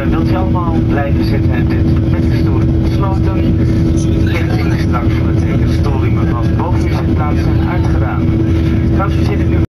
wilt u allemaal blijven zitten en dit met de stoelen gesloten? Richting straks voor het teken stoel u me vast boven uw zitplaats zijn uitgedaan. Trouwens, u zit nu